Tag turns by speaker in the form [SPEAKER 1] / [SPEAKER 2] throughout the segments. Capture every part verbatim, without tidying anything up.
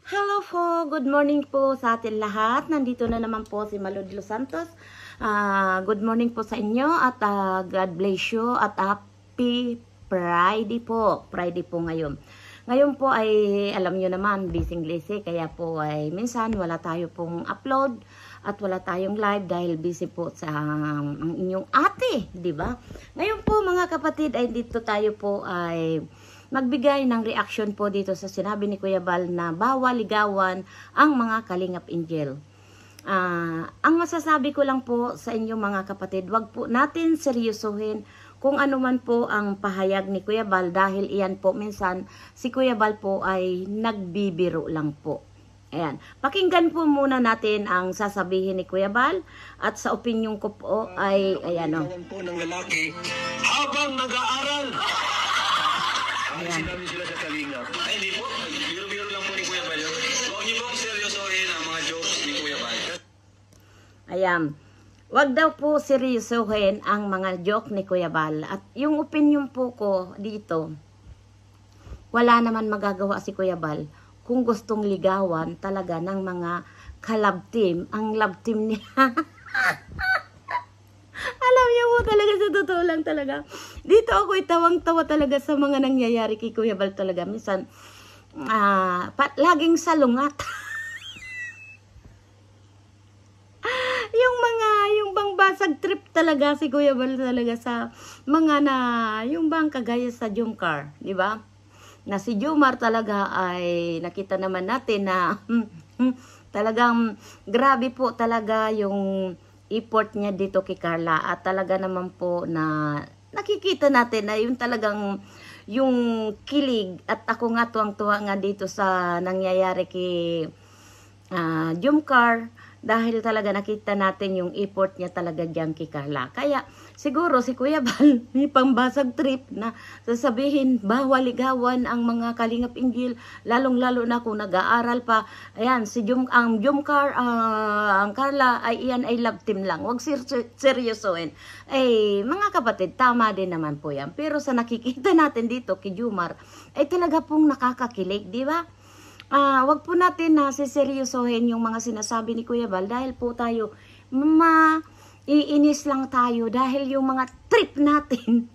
[SPEAKER 1] Hello po, good morning po sa atin lahat. Nandito na naman po si Malu de los Santos. Uh, good morning po sa inyo at uh, God bless you at happy Friday po. Friday po ngayon. Ngayon po ay alam nyo naman, busy-busy. Kaya po ay minsan wala tayo pong upload at wala tayong live dahil busy po sa um, ang inyong ate, di ba? Ngayon po mga kapatid ay dito tayo po ay magbigay ng reaction po dito sa sinabi ni Kuya Bal na bawal ligawan ang mga Kalingap Angel. Uh, ang masasabi ko lang po sa inyo mga kapatid, wag po natin seryosohin kung ano man po ang pahayag ni Kuya Bal dahil iyan po minsan si Kuya Bal po ay nagbibiro lang po. Ayan. Pakinggan po muna natin ang sasabihin ni Kuya Bal at sa opinyon ko po ay ayan o.
[SPEAKER 2] Po ng lalaki habang nag-aaral. Ang sinabi sila sa Kalingap.
[SPEAKER 3] Ay, hindi po. Biro-biro lang po ni Kuya Bal. Huwag niyo pong seryosohin ang mga jokes ni Kuya Bal.
[SPEAKER 1] Ayan. Huwag daw po seryosohin ang mga joke ni Kuya Bal. At yung opinion po ko dito, wala naman magagawa si Kuya Bal kung gustong ligawan talaga ng mga ka-love team. Ang love team niya. Alam niyo po talaga, sa totoo lang talaga. Dito ako itawang-tawa talaga sa mga nangyayari kay Kuya Bal talaga. Minsan, uh, pa, laging salungat. Yung mga, yung bang basag trip talaga si Kuya Bal talaga sa mga na, yung bang kagaya sa Jomcar, di ba? Na si Jomar talaga ay nakita naman natin na talagang grabe po talaga yung effort niya dito kay Carla at talaga naman po na nakikita natin na yung talagang yung kilig at ako nga tuwang-tuwa nga dito sa nangyayari kay uh, Jomcar dahil talaga nakita natin yung effort niya talaga diyan kay Carla. Kaya siguro si Kuya Bal may pambasag trip na sasabihin bawal ligawan ang mga Kalingap Angel lalong-lalo na kung nag-aaral pa. Ayan, si Jom, ang Jomcar, uh, ang Carla ay iyan ay love team lang. Huwag ser seryosohin. Eh, mga kapatid, tama din naman po yan. Pero sa nakikita natin dito kay Jomar, ay talaga pong nakakakilig, di ba? Uh, wag po natin na siseryosohin yung mga sinasabi ni Kuya Bal dahil po tayo maiinis lang tayo dahil yung mga trip natin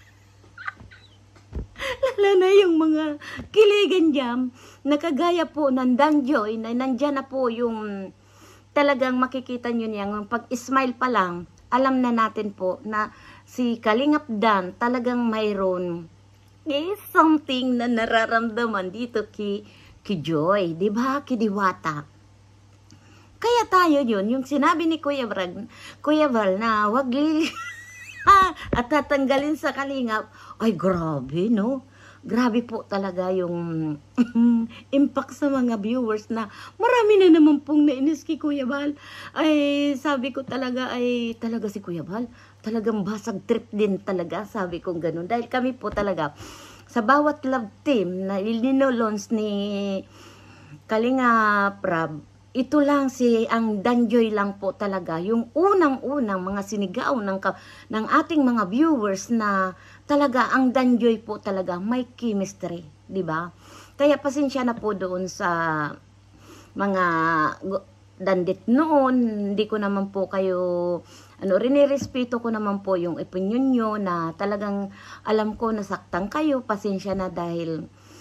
[SPEAKER 1] lalo na yung mga kiligan jam nakagaya po ng Danjoy na nandyan na po yung talagang makikita nyo niya pag smile pa lang alam na natin po na si Kalingap Dan talagang mayroon eh, something na nararamdaman dito ki ki Joy, di ba? Ki Diwata. Kaya tayo yun, yung sinabi ni Kuya Brag, Kuya Bal na wag li at tatanggalin sa Kalingap. Ay, grabe, no? Grabe po talaga yung impact sa mga viewers na marami na naman pong nainis kay Kuya Bal. Ay, sabi ko talaga, ay talaga si Kuya Bal, talagang basag trip din talaga, sabi ko ganun. Dahil kami po talaga, sa bawat love team na ilinolons ni Kalingap Rab, ito lang si ang Danjoy lang po talaga yung unang-unang mga sinigaw ng, ng ating mga viewers na talaga ang Danjoy po talaga may chemistry, di ba? Kaya pasensya na po doon sa mga dandit noon, hindi ko naman po kayo ano, rinirespeto ko naman po yung opinion nyo na talagang alam ko nasaktan kayo, pasensya na dahil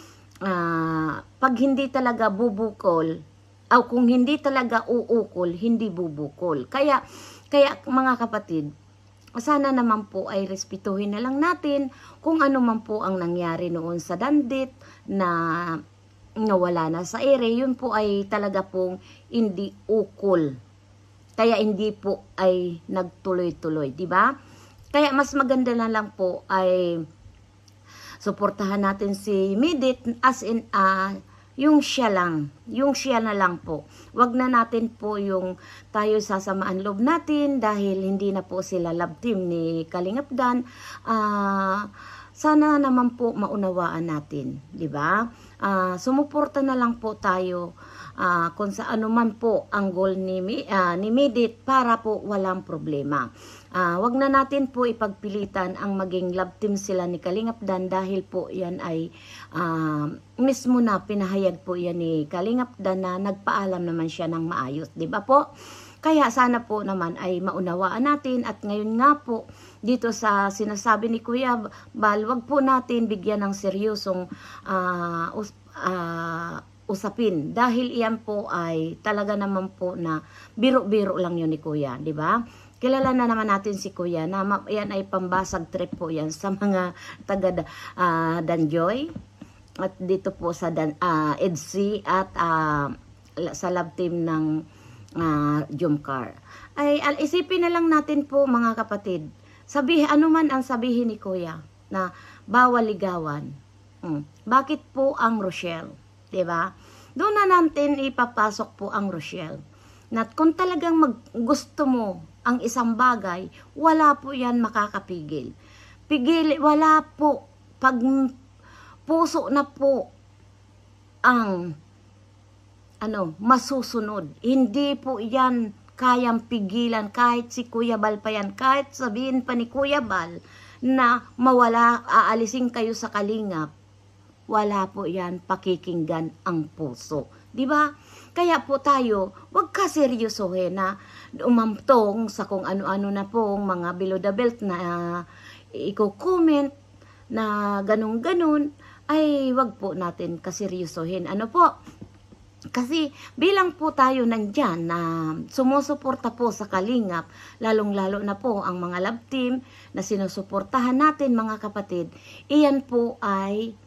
[SPEAKER 1] uh, pag hindi talaga bubukol, o kung hindi talaga uukol, hindi bubukol. Kaya, kaya mga kapatid, sana naman po ay respetuhin na lang natin kung ano man po ang nangyari noon sa dandit na nawala na sa ere, yun po ay talaga pong hindi ukol. Kaya hindi po ay nagtuloy-tuloy, di ba? Kaya mas maganda na lang po ay suportahan natin si Midit as in uh, yung siya lang, yung siya na lang po. Wag na natin po yung tayo sasamaan loob natin dahil hindi na po sila love team ni Kalingap Dan. Ah... Uh, sana naman po maunawaan natin, di ba? Uh, sumuporta na lang po tayo uh, kung sa ano man po ang goal ni, uh, ni Midit para po walang problema. Uh, wag na natin po ipagpilitan ang maging love team sila ni Kalingap Dan dahil po yan ay uh, mismo na pinahayag po yan ni Kalingap Dan na nagpaalam naman siya ng maayos, di ba po? Kaya sana po naman ay maunawaan natin at ngayon nga po dito sa sinasabi ni Kuya Bal, wag po natin bigyan ng seryosong uh, us, uh, usapin dahil iyan po ay talaga naman po na biro-biro lang yun ni Kuya, di ba? Kilala na naman natin si Kuya na yan ay pambasag trip po yan sa mga taga uh, Danjoy at dito po sa Dan, uh, Edsi at uh, sa love team ng uh, Jumcar. Ay al isipin na lang natin po mga kapatid. Sabihin ano man ang sabihin ni Kuya na bawal ligawan. Hmm. Bakit po ang Rochelle, 'di ba? Doon na natin ipapasok po ang Rochelle. Na kung talagang mag gusto mo ang isang bagay, wala po yan makakapigil. Pigil, wala po. Pag puso na po ang ano, masusunod. Hindi po yan kayang pigilan kahit si Kuya Bal pa yan. Kahit sabihin pa ni Kuya Bal na mawala, aalisin kayo sa Kalingap. Wala po yan pakikinggan ang puso. Diba? Kaya po tayo, wag ka seryosohin na umamtong sa kung ano-ano na pong mga below the belt na uh, i-comment na ganun-ganun, ay wag po natin kaseryosohin. Ano po? Kasi bilang po tayo nandyan na sumusuporta po sa Kalingap, lalong-lalo na po ang mga love team na sinusuportahan natin mga kapatid, iyan po ay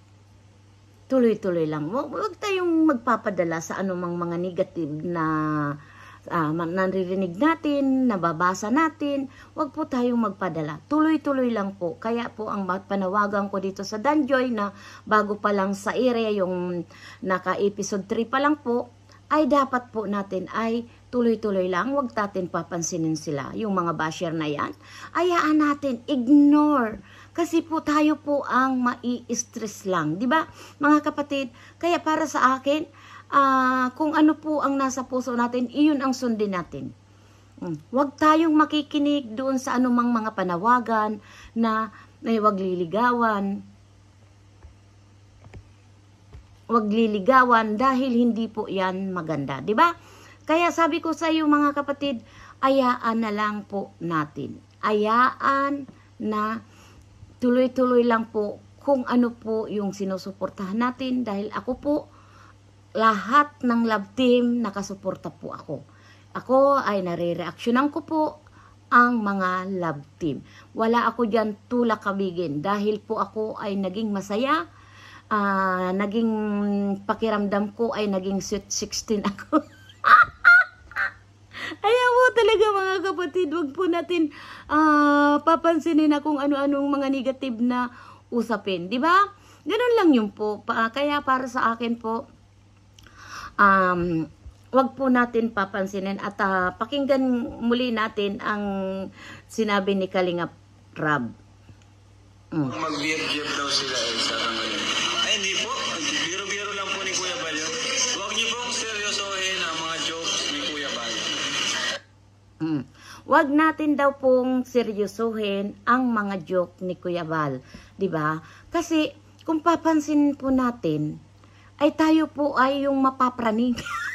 [SPEAKER 1] tuloy-tuloy lang. Huwag tayong magpapadala sa anumang mga negative na uh, naririnig natin, nababasa natin. Huwag po tayong magpadala. Tuloy-tuloy lang po. Kaya po ang panawagan ko dito sa Danjoy na bago pa lang sa area yung naka-episode three pa lang po, ay dapat po natin ay tuloy-tuloy lang. Huwag natin papansinin sila. Yung mga basher na yan, ayaan natin, ignore. Kasi po tayo po ang mai-stress lang, di ba mga kapatid? Kaya para sa akin, uh, kung ano po ang nasa puso natin, iyon ang sundin natin. Hmm. Huwag tayong makikinig doon sa anumang mga panawagan na ay wag liligawan. Huwag liligawan dahil hindi po yan maganda, di ba? Kaya sabi ko sa iyo mga kapatid, ayaan na lang po natin. Ayaan na tuloy-tuloy lang po kung ano po yung sinusuportahan natin dahil ako po, lahat ng love team nakasuporta po ako. Ako ay nare-reaksyonan ko po ang mga love team. Wala ako dyan tulak kabigin dahil po ako ay naging masaya, uh, naging pakiramdam ko ay naging sweet sixteen ako. Ayaw po talaga mga kapatid, wag po natin uh, papansinin na kung ano-anong mga negative na usapin, di ba? Ganun lang yun po. Pa, kaya para sa akin po, um, wag po natin papansinin at uh, pakinggan muli natin ang sinabi ni Kalingap Rab.
[SPEAKER 3] Mm. Mag-beer-beer daw sila eh, sa ngayon. Ay, hindi po. Biro-biro lang po ni Kuya Bal yun. Huwag niyo pong seryosohin ang mga jokes ni Kuya Bal.
[SPEAKER 1] Mm. Wag natin daw pong seryosohin ang mga joke ni Kuya Bal, 'di ba? Kasi kung papansin po natin, ay tayo po ay yung mapapraning.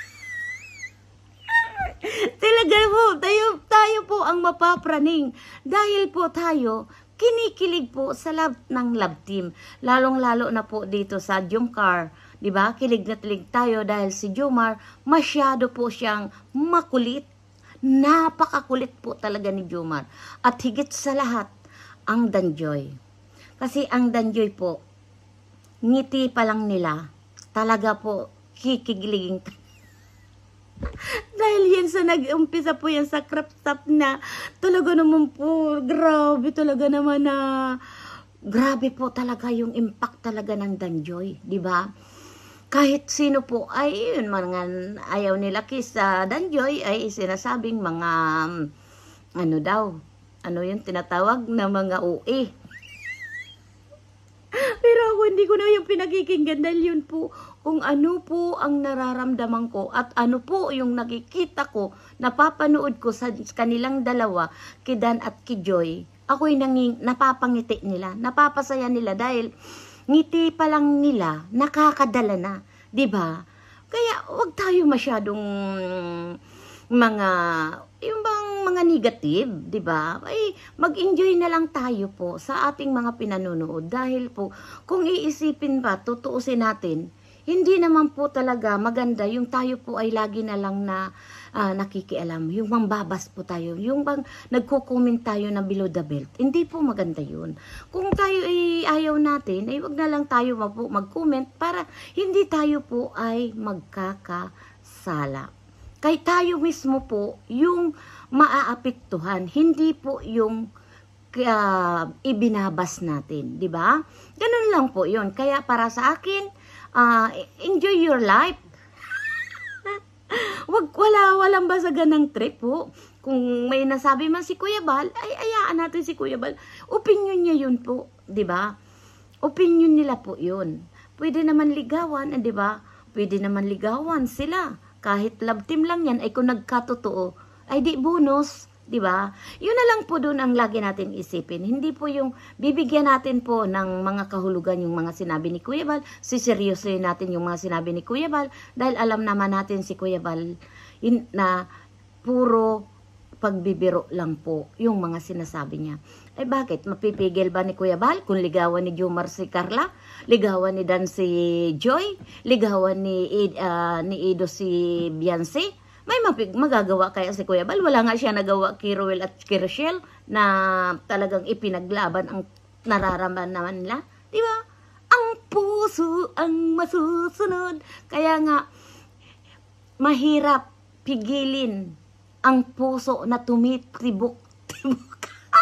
[SPEAKER 1] Talaga po, tayo, tayo po ang mapapraning dahil po tayo kinikilig po sa love ng love team. Lalong-lalo na po dito sa Jumcar, 'di ba? Kilig na kilig tayo dahil si Jomar masyado po siyang makulit. Napakakulit po talaga ni Jomar. At higit sa lahat, ang Danjoy. Kasi ang Danjoy po, ngiti pa lang nila, talaga po, kikigiliging. Dahil yan sa nag-umpisa po yan sa crop top na, talaga naman po, grabe talaga naman na, grabe po talaga yung impact talaga ng Danjoy, di ba? Kahit sino po ay yun, mga ayaw nila kiss sa Danjoy ay sinasabing mga ano daw, ano yung tinatawag na mga U E. Pero ako hindi ko na yung pinakikinggan dahil yun po kung ano po ang nararamdaman ko at ano po yung nakikita ko, napapanood ko sa kanilang dalawa, kay Dan at kay Joy. Ako'y nanging, napapangiti nila, napapasaya nila dahil ngiti pa lang nila, nakakadala na. Diba? Kaya wag tayo masyadong mga, yung bang mga negative, di ba? Ay, mag-enjoy na lang tayo po sa ating mga pinanonood dahil po, kung iisipin pa, tutuusin natin, hindi naman po talaga maganda yung tayo po ay lagi na lang na uh, nakikialam, yung mambabas po tayo, yung bang nagko-comment tayo na below the belt, hindi po maganda yun. Kung tayo ay ayaw natin, ay wag na lang tayo mag-comment para hindi tayo po ay magkakasala. Kay tayo mismo po yung maaapektuhan, hindi po yung uh, ibinabas natin, di ba? Ganun lang po yun. Kaya para sa akin, uh, enjoy your life. Wag wala walang basagan ng trip po. Kung may nasabi man si Kuya Bal, ay ayaan natin si Kuya Bal. Opinion niya yun po, di ba? Opinion nila po yun. Pwede naman ligawan, di ba? Pwede naman ligawan sila. Kahit love team lang yan, ay kung nagkatotoo, ay di bonus, di ba? Yun na lang po doon ang lagi natin isipin. Hindi po yung bibigyan natin po ng mga kahulugan yung mga sinabi ni Kuya Bal, siseryosoyin natin yung mga sinabi ni Kuya Bal, dahil alam naman natin si Kuya Bal in, na puro pagbibiro lang po yung mga sinasabi niya. Ay bakit? Mapipigil ba ni Kuya Bal kung ligawan ni Jomar si Carla? Ligawan ni Dan si Joy? Ligawan ni, uh, ni Ido si Beyonce? May mapig magagawa kaya si Kuya Bal? Wala nga siya nagawa kay Ruel at kay Rochelle na talagang ipinaglaban ang nararamdaman nila. Di ba? Ang puso ang masusunod. Kaya nga, mahirap pigilin ang puso na tumitibok-tibok.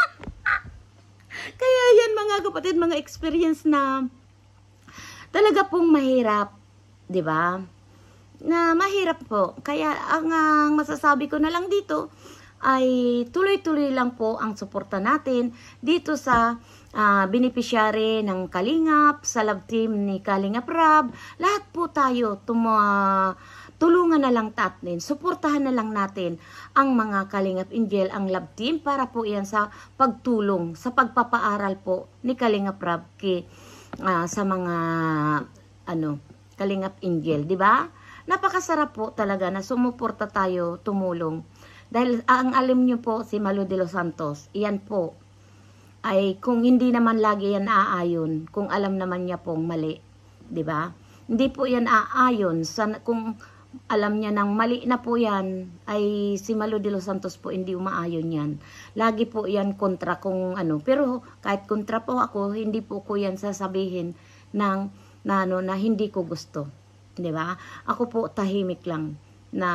[SPEAKER 1] Kaya yan mga kapatid, mga experience na talaga pong mahirap, di ba? Na mahirap po. Kaya ang, ang masasabi ko na lang dito ay tuloy-tuloy lang po ang suporta natin dito sa uh, beneficiary ng Kalingap, sa love team ni Kalingap Rab. Lahat po tayo tuma tulungan na lang natin, suportahan na lang natin ang mga Kalingap Angel, ang love team, para po yan sa pagtulong, sa pagpapaaral po ni Kalingap Rab kay, uh, sa mga ano, Kalingap Angel, di ba? Napakasarap po talaga na sumuporta tayo, tumulong. Dahil ang alam nyo po, si Malu de los Santos, iyan po, ay kung hindi naman lagi yan aayon, kung alam naman niya pong mali, di ba? Hindi po yan aayon, sa, kung alam niya nang mali na po yan, ay si Malu de los Santos po hindi umaayon yan. Lagi po yan kontra kung ano. Pero kahit kontra po ako, hindi po ko yan sasabihin ng, na, ano, na hindi ko gusto. Di ba? Ako po tahimik lang na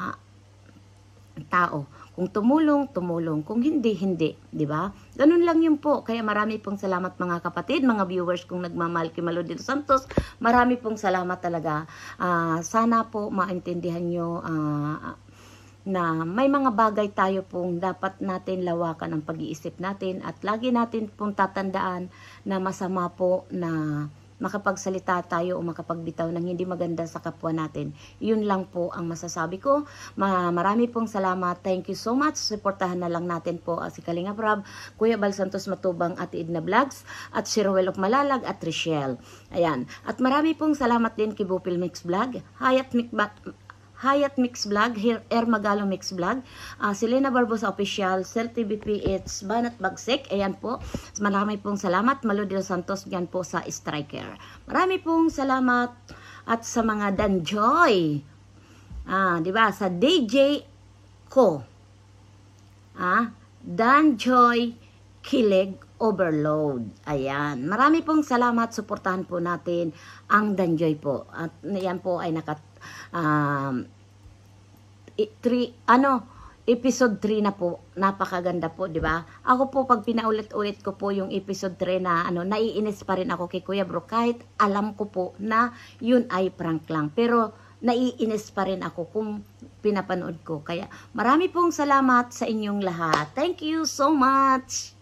[SPEAKER 1] tao. Kung tumulong, tumulong. Kung hindi, hindi. Di ba? Ganun lang yun po. Kaya marami pong salamat mga kapatid, mga viewers kung nagmamahal kay Malu de los Santos. Marami pong salamat talaga. Uh, sana po maintindihan nyo uh, na may mga bagay tayo pong dapat natin lawakan ang pag-iisip natin. At lagi natin pong tatandaan na masama po na makapagsalita tayo o makapagbitaw ng hindi maganda sa kapwa natin. Yun lang po ang masasabi ko. Ma marami pong salamat. Thank you so much. Suportahan na lang natin po uh, si Kalingap Rab, Kuya Bal Santos Matubang, Ate Edna Vlogs, at si Roel of Malalag at Richelle. Ayan. At marami pong salamat din kay Bupil Mix Vlog, Hayat Mix Hayat Mix Vlog, Air Magalo Mix Vlog, uh, Selena Barbosa Official, Cel T V P H, Banat Bagsik, ayan po. Marami pong salamat, Malu de los Santos, dyan po sa Striker. Marami pong salamat at sa mga Danjoy, ah, di ba, sa D J ko, ah, Danjoy Kilig Overload. Ayan. Marami pong salamat, suportahan po natin ang Danjoy po. At yan po ay nakat Um, three, ano, episode three na po, napakaganda po, di ba? Ako po, pag pinaulit-ulit ko po yung episode three na, ano, naiinis pa rin ako kay Kuya Bro, kahit alam ko po na yun ay prank lang. Pero, naiinis pa rin ako kung pinapanood ko. Kaya, marami pong salamat sa inyong lahat. Thank you so much!